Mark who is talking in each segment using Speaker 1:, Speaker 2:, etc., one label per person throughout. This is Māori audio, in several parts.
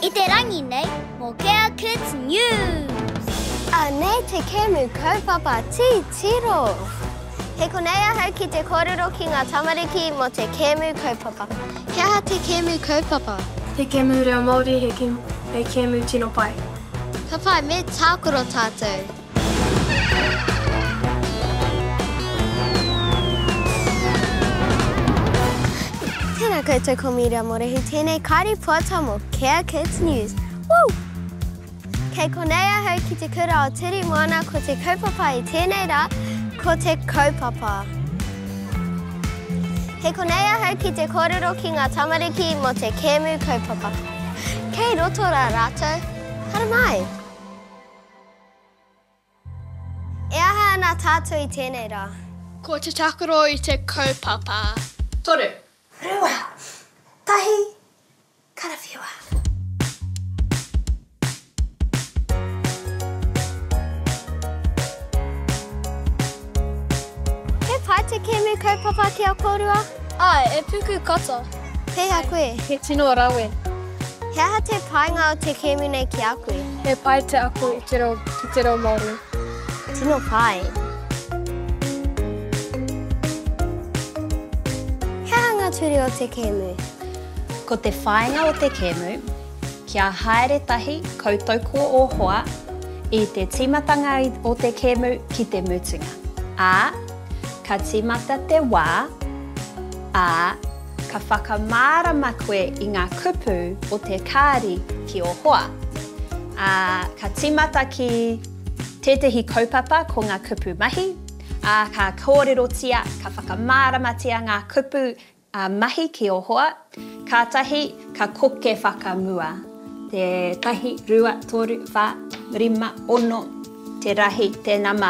Speaker 1: I te rangi nei, mō Kea Kids News.
Speaker 2: Nei te kēmu kaupapa tiro. He konei ahau ki te kōrero ki ngā tamariki mō te kēmu kaupapa. Kia ha te kēmu kaupapa?
Speaker 3: He kēmu reo Māori, he kēmu tino pai.
Speaker 2: Ka pai, me tākoro tātou. Tēnā koutou ko Mira Morehu, tēnei kairi puata mō Kea Kids News. Woo! Kei konei ahau ki te kura o Tirimoana ko te kaupapa I tēnei rā, ko te kaupapa. He konei ahau ki te kōrero ki ngā tamariki mō te kēmu kaupapa. Kei roto rā rātou, hara mai. E aha ana tātou I tēnei rā.
Speaker 3: Ko te takaro I te kaupapa.
Speaker 4: Toru.
Speaker 2: Rua, tahi, karawhiua. He pai te kēmu kaupapa ki a kōrua?
Speaker 3: Ai, e puku kata.
Speaker 2: Pēhea koe?
Speaker 3: He tino rawe.
Speaker 2: He aha te painga o te kēmu nei ki a koe?
Speaker 3: He pai te aku I te reo Māori.
Speaker 2: Tino pai. Turi o te kēmu.
Speaker 4: Ko te whāinga o te kēmu, kia haere tahi kautauko o hoa I te timatanga o te kēmu ki te mutunga. A, ka timata te wā. A, ka whakamārama koe I ngā kupu o te kāri ki o hoa. A, ka timata ki tētahi kaupapa ko ngā kupu mahi. A, ka kōrerotia, ka whakamāramatia ngā kupu mahi ki o hoa, kātahi ka koke whakamua. Te tahi, rua, toru, wha, rima, ono, te rahi, te nama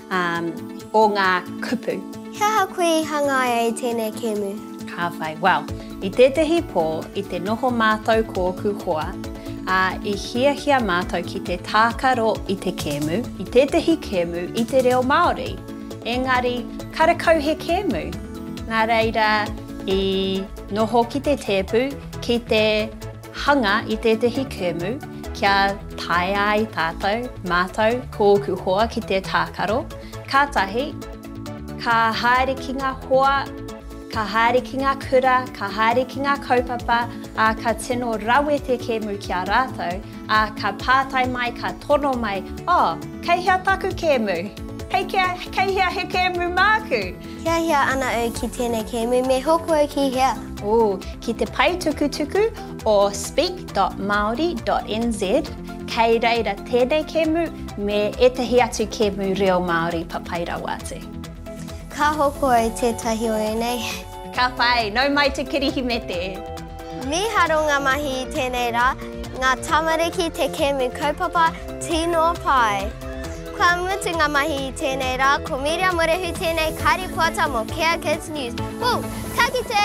Speaker 4: o ngā kupu.
Speaker 2: He aha koe I hangai ai tēnei kēmu?
Speaker 4: Ka whai, well, I tētahi pō, I te noho mātou kōku hoa, I hiahia mātou ki te tākaro I te kēmu, I tētahi kēmu, I te reo Māori. Engari, karakau he kēmu. Nā reira, I noho ki te tepu, ki te hanga I tētahi kēmu, kia taia I tātou, mātou, kōku hoa ki te tākaro. Kātahi, ka haere ki ngā hoa, ka haere ki ngā kura, ka haere ki ngā kaupapa, ka tino rawe te kēmu ki a rātou, ka pātai mai, ka tono mai, kei hea taku kēmu. Kei hea he kēmu māku.
Speaker 2: Kia hea ana au ki tēnei kēmu, me hoko au ki hea.
Speaker 4: Ki te pai tukutuku o speak.maori.nz, kei reira tēnei kēmu, me etahi atu kēmu reo Māori papairau atu.
Speaker 2: Ka hoko au tētahi o nei.
Speaker 4: Ka whai, nau mai te kirihimete.
Speaker 2: Mi haro ngā mahi I tēnei rā, ngā tamariki te kēmu kaupapa tino pai. Kua mutu ngā mahi I tēnei rā, ko Mira Morehu tēnei kairi puata mō Kea Kids News. Woo! Takite!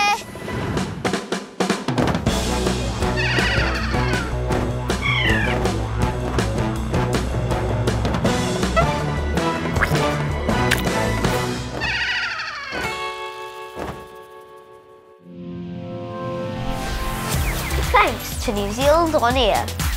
Speaker 1: Thanks to New Zealand On Air.